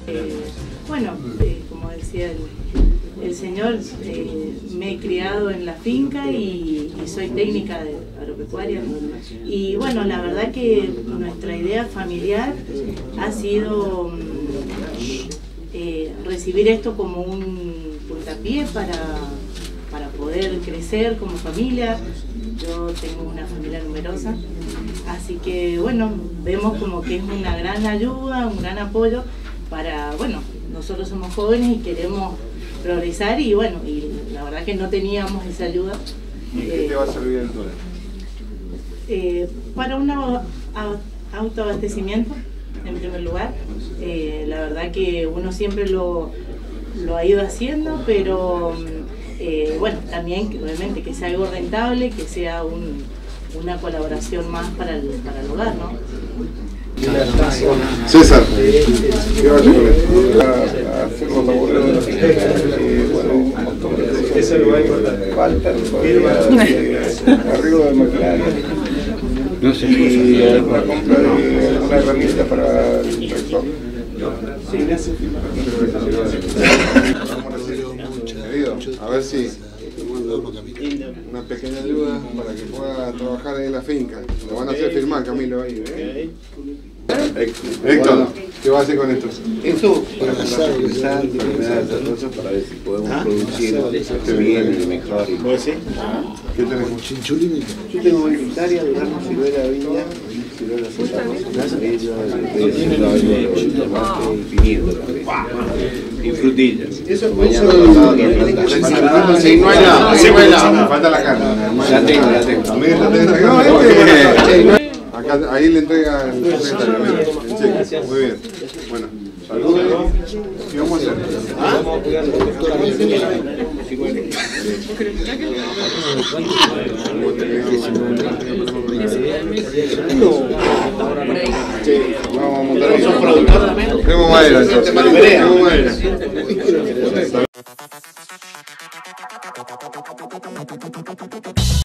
Bueno, como decía el señor, me he criado en la finca y soy técnica de agropecuaria. Y bueno, la verdad que nuestra idea familiar ha sido recibir esto como un puntapié para poder crecer como familia. Yo tengo una familia numerosa, así que bueno, vemos como que es una gran ayuda, un gran apoyo para, bueno, nosotros somos jóvenes y queremos progresar y bueno, y la verdad que no teníamos esa ayuda. ¿Y qué te va a servir el túnel? Para un autoabastecimiento, en primer lugar. La verdad que uno siempre lo ha ido haciendo, pero bueno, también obviamente que sea algo rentable, que sea una colaboración más para el hogar, ¿no? César, ¿qué va a hacer con esto? A hacer los abuelos de la finca. Bueno, un montón de cosas. Eso lo va a importar. Faltan arriba de maquinaria. No sé. Y la compra de alguna herramienta para el tractor. Querido, a ver si una pequeña ayuda para que pueda trabajar ahí en la finca. Lo van a hacer firmar, Camilo, ahí, ¿eh? Héctor, ¿qué va a hacer con esto? Esto para empezar a cosas para ver si podemos producir bien y mejor. ¿Vos sí? ¿Qué tenés? Yo tengo 20 hectáreas, durazno, ciruela, viña, ciruela, tomate y pimiento también. Y frutillas. Sí, no hay nada, falta la carne. Ya tengo. Acá, ahí le entrega el secretario. Muy bien. Bueno, saludos. ¿Qué vamos a hacer? Vamos a montar un productor también. Tenemos madera. Tenemos madera.